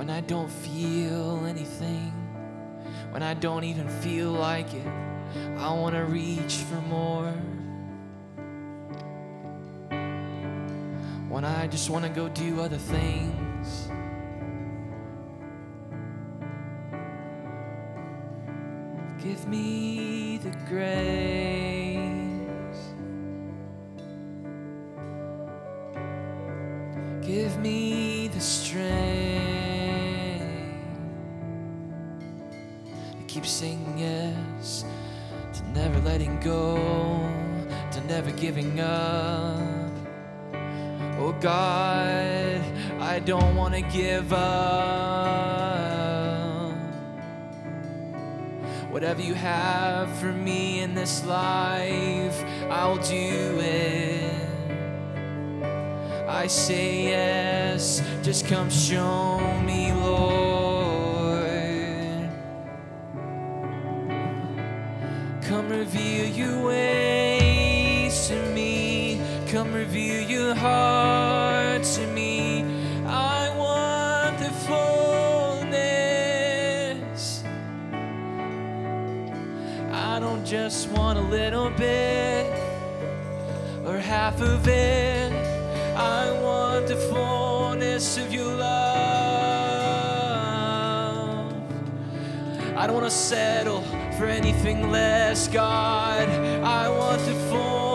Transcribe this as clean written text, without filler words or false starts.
when I don't feel anything, when I don't even feel like it. I want to reach for more. When I just want to go do other things. Give me the grace. Give me the strength to keep saying yes, to never letting go, to never giving up. Oh God, I don't want to give up. Whatever you have for me in this life, I'll do it. I say yes, just come show me, Lord. Come reveal your ways to me. Come reveal your heart to me. I want the fullness. I don't just want a little bit or half of it. I want the fullness of your love. I don't want to settle for anything less, God. I want the fullness.